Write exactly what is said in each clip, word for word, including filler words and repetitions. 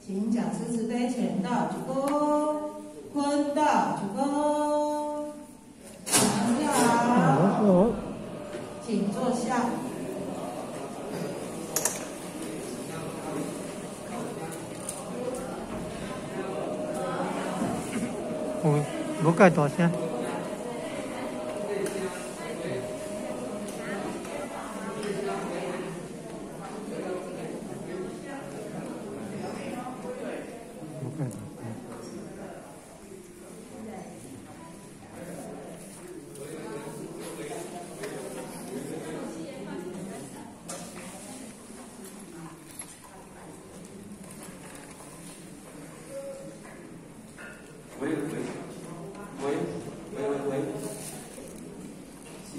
请讲师慈悲前到鞠躬，坤到鞠躬。你好，请坐下。 有无介大声？ 喂喂喂喂喂喂，是。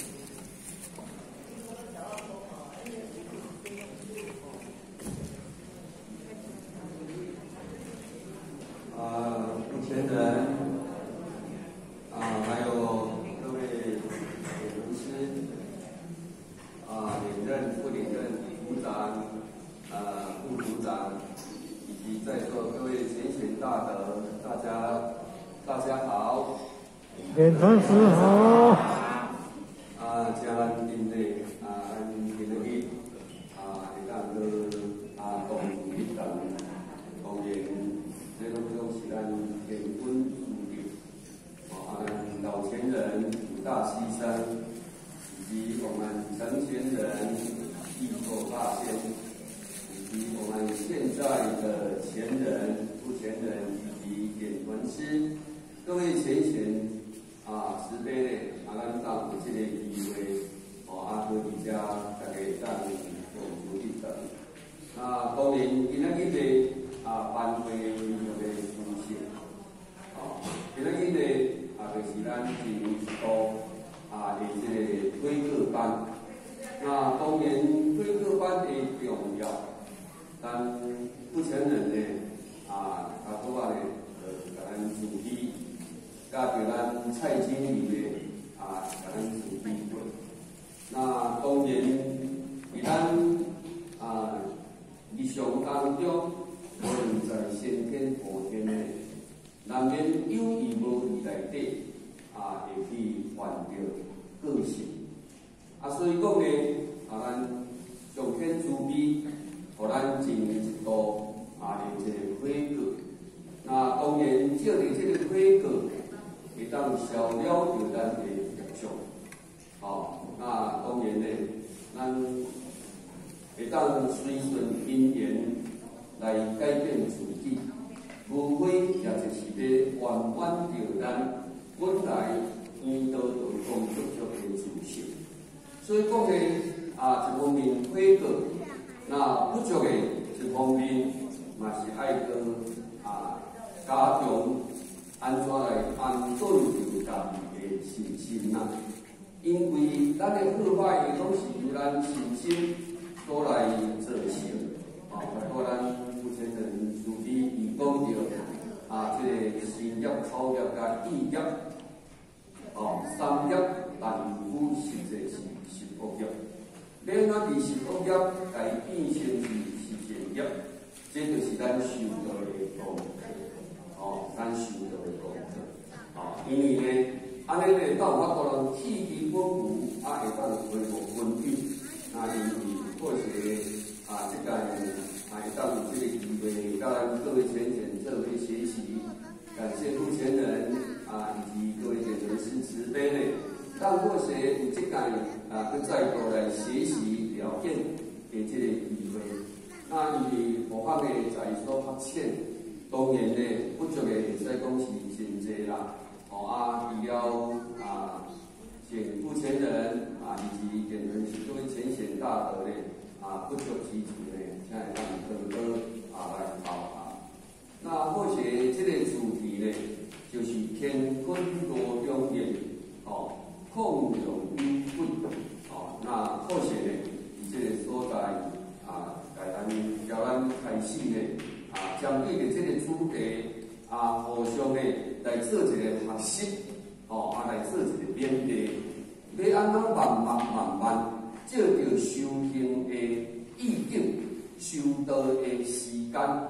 啊，有钱人啊，还有各位老师啊，领任、副领任、组长、啊副组长，以及在座各位贤贤大德。大家，大家好。 连同师好。 啊，真认的啊，今日啊，会当去啊同一堂，当然，这拢拢是咱天本注定。啊，咱老前人五大牺牲，以及我们成前人义作大仙，以及我们现在的前人、不前人。点文师，各位贤贤啊，慈悲咧，啊，咱当有这个机会，哦，啊，好伫遮大家当共处一场。啊，当然今仔日的啊班会非常的舒适，哦，今仔日的啊就是咱进入一个啊的这个推歌班。那当然推歌班的重要，但不承认呢啊，他多啊咧。咱主题，加着咱蔡经理的啊，咱主题过。那当然，伫咱啊日常当中，无论在先天后天的，难免有意无意内底啊，会去犯着个性。啊，所以讲呢，啊，咱上天慈悲，互咱进入一道啊的这个规格。那当然，借着这个规格，会当消了着咱的业障。好，那当然呢，咱会当随顺因缘来改变自己，无非也就是要圆满着咱本来遇到的工作上的自信。所以讲呢，啊，一方面规格，那不足的一方面，嘛是爱跟啊。加强安怎来安顿着家己的信心呐？因为咱的好歹拢是由咱信心所来造成。哦，包括咱目前人自己伊讲着啊，这个身业、口业加意业，哦，三业但夫实际是十恶业。咱啊，伫十恶业来变成是十善业，这就是咱修道的功课。哦，咱修道的功课，哦，因为呢，安尼呢，当有法度人气机稳固，啊，会当恢复稳定。那因为或许啊，这个啊，会当有这个机会，甲咱各位前贤做伙学习，感谢父前人啊，以及各位点人师慈悲呢，让或许有这个啊，去再度来学习了解的这个机会。那因为某方面在所发现。当然呢，不足的会使讲是真济啦，哦啊，除了啊，前负前人啊，以及点人是各位前贤大德呢，啊，不足之处呢，请会当多多啊来包涵。那或许这个主题呢，就是乾坤罗中人，哦，控容于贵，哦，那或许呢，这个所在啊，该咱叫咱开始呢。啊，针对着这个主题啊，互相的来做一个学习，哦，啊，来做一个勉励，要安怎慢慢慢慢，照着修行的意境、修道的时间，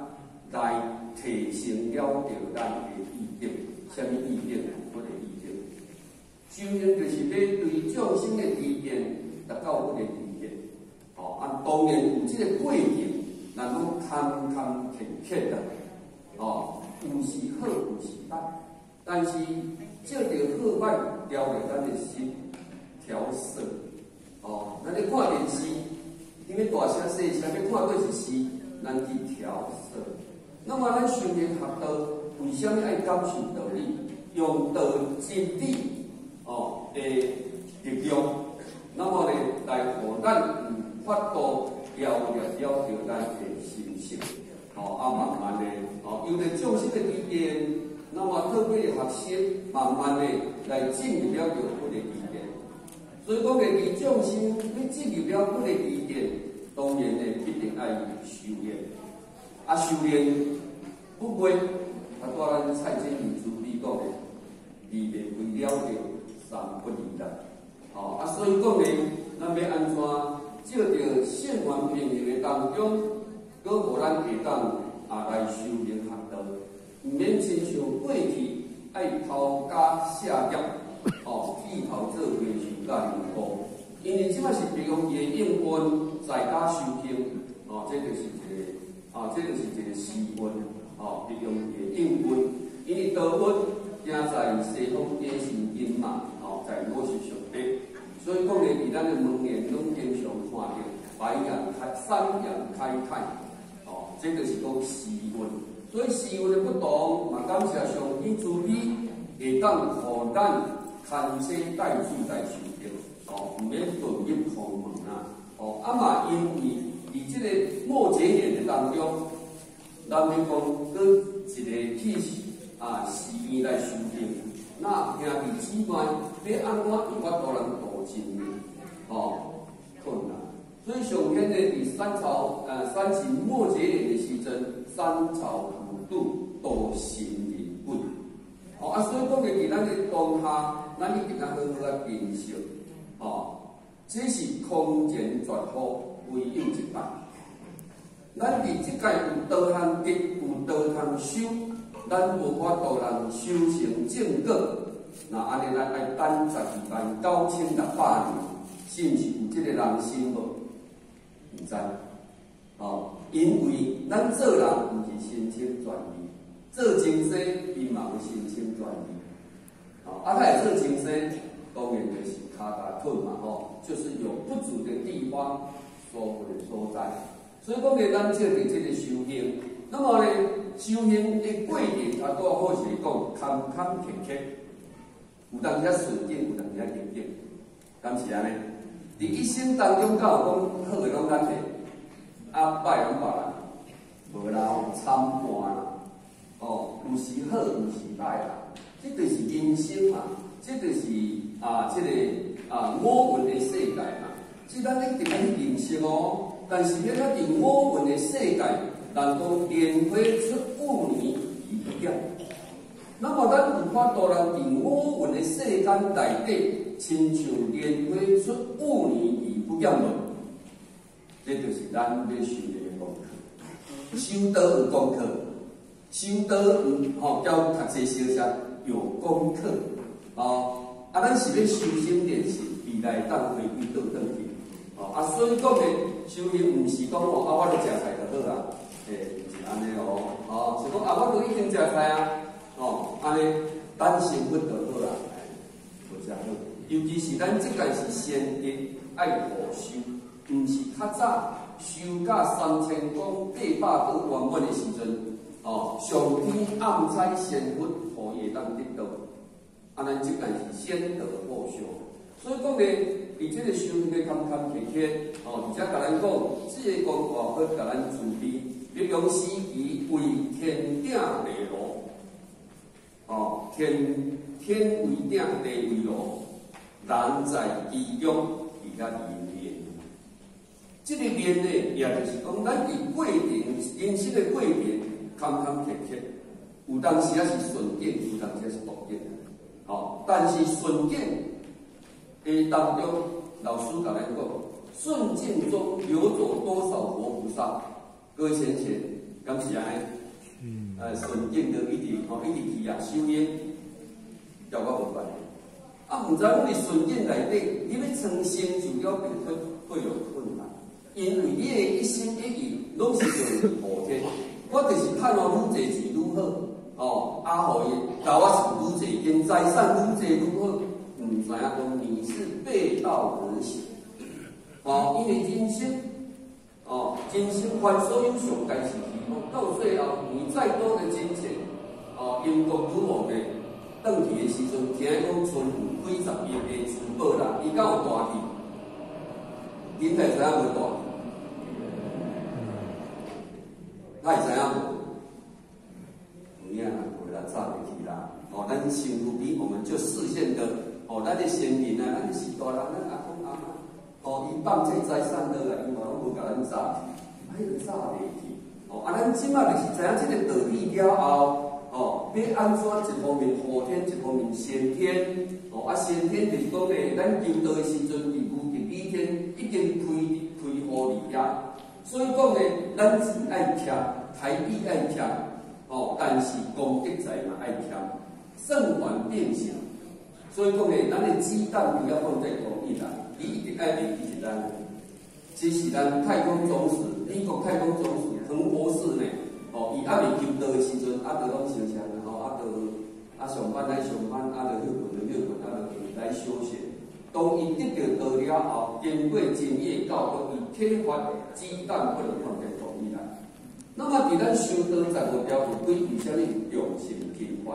来提升了着咱的意境。什么意境？我的意境，修行就是要对众生的意见达到我的意见。哦，啊，当然有这个过程，咱讲坎坎坷坷啦。哦，有时好，有时歹，但是照着好歹调着咱的心调色。哦，咱咧看电视，因为大声细声要看对是事，咱去调色。那么咱修行学道，为什么爱感受道理？用道真理哦的力量，那么呢来互咱有法度调入了着咱的心性。哦，啊，慢慢的，哦，有了众生的意见，那么透过学习，慢慢的来进入了着我的意见。所以讲的，你众生要进入了我的意见，当然呢，一定爱修炼。啊，修炼不过，啊，带咱蔡经理主理讲的，离别为了着三不离啦。哦，啊，所以讲呢，咱要安怎照着圣愿平行的当中。搁互咱下当啊来修行学道，毋免亲像过去爱偷假下业，哦，剃头做和尚甲尼姑，因为即摆是利用伊的应运在家修行，哦，这就是一个，啊，这就是一个时运，哦，利用伊的应运，因为道运行在西方皆是因嘛，哦，在我是上帝，所以讲呢，伫咱的门面拢经常看到白羊开、三羊开泰。这就是讲时运，所以时运的不同，嘛感谢上天主理，会当互咱牵车带主来修行，哦，毋免遁入空门啊，哦，啊嘛因为伫这个末节年的当中，咱们讲搁一个去啊寺院来修行，那兄弟姊妹要安怎有法度人度尽呢？哦，困难。所以上天呢，伫三朝呃三秦末节年的时阵，三朝五度都行人本。哦啊，所以讲嘅，伫咱嘅当下，咱一定要好好啊珍惜。哦，这是空前绝后，唯有一摆。咱伫即届有道通得，有道通修，咱无法度人修成正果。那安尼咱爱等十二万九千六百年，是毋是有即个人心无？毋知，哦，因为咱做人毋是心清专一，做精生伊嘛有心清专一，哦，啊，他会做精生，当然就是骹大腿嘛，吼，就是有不足的地方，所会所在。所以讲咧，咱借着这个修行，那么咧，修行的过程，啊，拄好是讲坎坎坷坷，有当时顺境，有当时逆境，敢是安尼？伫一生当中，敢有讲好个拢咱摕，啊歹拢别人，无啦，参半啦，哦，有时好，有时歹啦，这就是人生嘛，这就是啊，这个啊五运的世界嘛，即咱一定要去认识哦。但是咧，咱伫五运的世界，人讲莲花出污泥而不染。那么咱有法度人伫五运的世间内底，亲像莲花出污泥而不染落，这就是咱要修的功课。修道有功课，修道毋吼叫读册小说有功课哦。啊，咱是要修心练习，未来当回归道转去哦。啊，所以讲咧，修行毋是讲哦，啊，我著食菜就好啊，诶，毋是安尼哦，哦，是讲啊，我著已经食菜啊。哦，安尼单身不就好啦，无遮好。尤其是咱即届是先得爱护修，毋是较早修甲三千公八百多圆满的时阵，哦，上天暗彩仙佛，互伊会当得到。啊，咱即届是先得后修，所以讲咧，伫即个修行的坎坎坷坷，哦，而且甲咱讲，这个功课要甲咱自备，要用时机为天顶地路。哦，天天为顶，地为路，人在其中，而家练练。这个练呢，也就是讲，咱伫过程人生的过程，坎坎坷坷，有当时也是顺境，有当时也是逆境。哦，但是顺境的当中，老师甲咱讲，顺境中流走多少活菩萨？各位先生，敢是安尼？ 嗯， 呃，顺境就一直吼一直去啊修炼，交我无关。啊，毋知讲你顺境内底，你要创成就了，并会会有困难，因为你的一心一意拢是对后天。我就是盼望愈济钱愈好，哦，啊，互伊甲我是愈济，因财产愈济愈好，毋知影讲你是背道而行，哦，因为人生，哦，人生凡所有上该是希望，到最后你再多的金钱，哦，因公如往的，转去的时阵，听讲剩有几十亿的珠宝啦，伊敢有大去？恁会知影无大去？他会知影无？有影啦，有啦，早袂去啦。哦，咱身躯边，我们就视线的，哦，咱的先人啊，咱是大人，咱阿公阿妈，哦，伊放这财产落来，伊嘛拢无甲咱早去，迄个早袂去。哦，啊，咱即马就是知影这个道理了后，哦，要安怎一方面后天，一方面先天。哦，啊，先天就是讲咧，咱求道的时阵，伊有第二天已经开开互你呀。所以讲咧，咱钱爱欠，台币爱欠，哦，但是功德财嘛爱欠，正反并行。所以讲咧，咱的鸡蛋不要放在同一篮，伊一定爱另一篮。这是咱太空总署，美国太空总署彭博士呢，哦，伊还未求道的时阵，啊，就拢想想，然后啊，就啊上班来上班，啊，就休困就休困，啊，就来休息。当伊得到道了后，经过经验教导，伊启发鸡蛋不能放在同一篮。那么，伫咱修道十五条有规为虾米用心勤奋？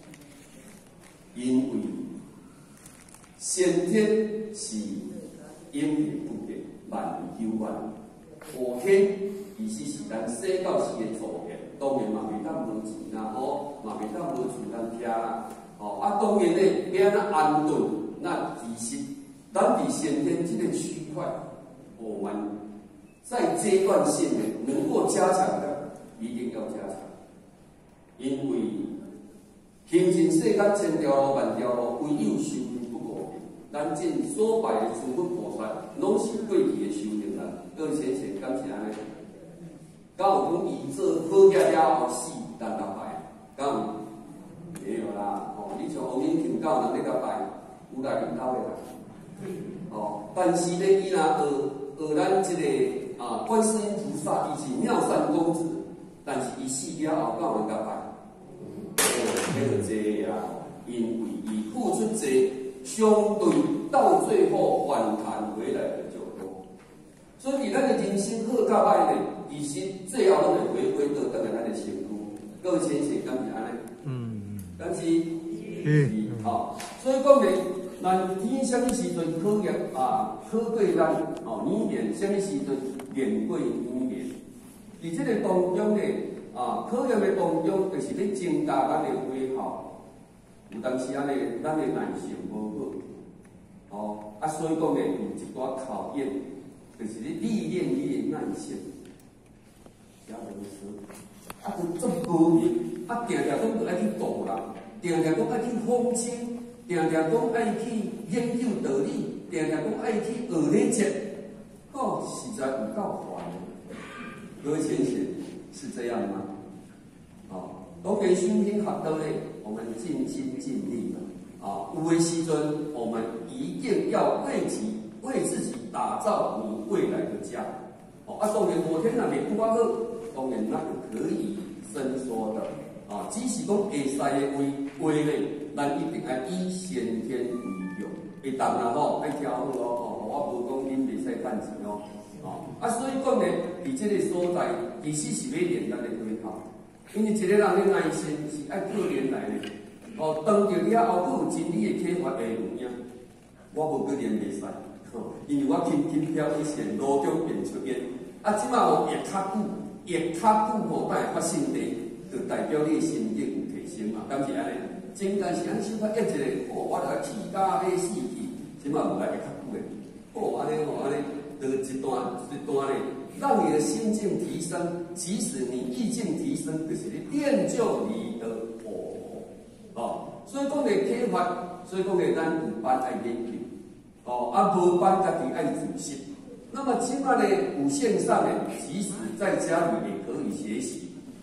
因为先天是因缘不变，万有万；后天伊是是咱生到时的造业，当然嘛袂当无钱啦，吼，嘛袂当无厝通徛啦，吼啊，当然咧要安怎安顿。那其实，咱伫先天这个区块，我们在阶段性的能够加强的，一定要加强，因为行进世间千条路万条路，唯有修行不可平。咱正所拜的诸佛菩萨，拢是过去的修行人。各位先生，敢是安尼？敢有讲伊做好业了后死，咱甲拜？敢有？没有啦，哦，你像王永庆教人咧甲拜。有来领导的啦，哦，但是咧，伊若学学咱即个啊，观世音菩萨，伊是妙善公子，但是伊死了后，敢有人甲拜？哦，迄个济啊，因为伊付出济，相对到最后反弹回来的就多。所以，咱的人生好甲歹咧，其实最后拢会回归到咱的咱的身躯。各位先生，敢是安尼？嗯，但是。嗯，好，所以讲咧，咱天什么时阵考验啊？考过咱哦年年，什么时阵练过年年？伫这个当中咧，啊，考验的当中，就是咧增加咱的胃口。有当时啊咧，咱的耐性无好，哦，啊，所以讲咧，有一段考验，就是咧历练你的耐性。啥意思？啊，就足无明，啊，定定都爱去度人。定定讲爱去风清，定定讲爱去研究道理，定定讲爱去学理哲，哦，实在有够烦。各位先生是这样吗？哦，当然修行学道咧，我们尽心尽力了。啊，有的时阵我们一定要为己为自己打造你未来的家。哦，啊，当然后天若未过好，当然那个可以伸缩的。啊，只是讲会使的话话咧，咱一定爱以先天为用，会当啦吼，爱挑好哦，我无讲恁袂使趁钱哦，哦，啊，所以讲咧，伫这个所在，其实是要练咱的胃口，因为一个人的耐心是爱过年来的，哦，当着了后，佫有真理的启发会有影，我无佫练袂使，吼，因为我轻轻飘一线，路中变出烟，啊，即马吼越较久，越较久吼，才会发生地。就代表你心境有提升嘛，敢是安尼？真但是咱小可一一个，哦，我著气甲要死去，即马有来会较久诶。哦，安尼哦，安尼，就一段一段咧，让你的心境提升，即使你意境提升，就是咧练就你的火。哦，所以讲咧启发，所以讲咧咱有班爱研究，哦，啊无班家己爱自习。那么起码咧有线上咧，即使在家里也可以学习。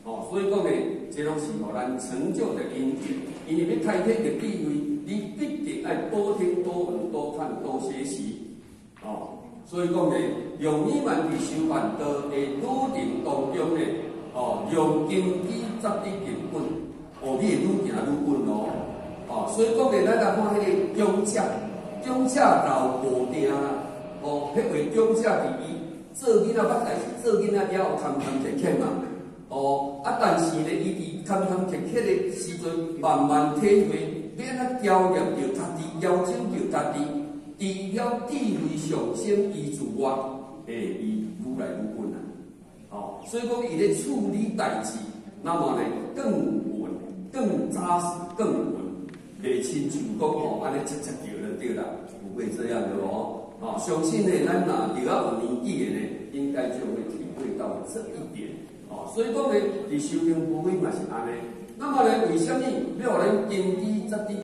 哦，所以讲呢，这拢是互咱成就的因缘。因为要开天的地位，你必定爱多听、多闻、多看、多学习。哦，所以讲呢，用你们的修办道的旅程当中呢，哦，用根基扎的根本，哦，你会愈行愈稳哦。哦，所以讲呢，咱来看迄个中者，中者老无定啦，哦，迄位中者第一，做囡仔捌代志，做囡仔了有坎坎坷坷嘛。哦，啊，但是呢，伊伫坎坎坷坷的时阵，慢慢体会，要安怎调养着家己，调整着家己，除了智慧上升以自外，诶，伊愈来愈稳啊。哦，所以讲伊咧处理代志，那么呢更稳、更扎实、更稳，袂亲像讲哦，安尼直接着就对啦，不会这样的哦。哦，相信呢，咱若入啊有年纪的呢，应该就会体会到这一点。哦，所以讲呢，伫修行部位嘛是安尼。那么呢，为什么要咱根基扎伫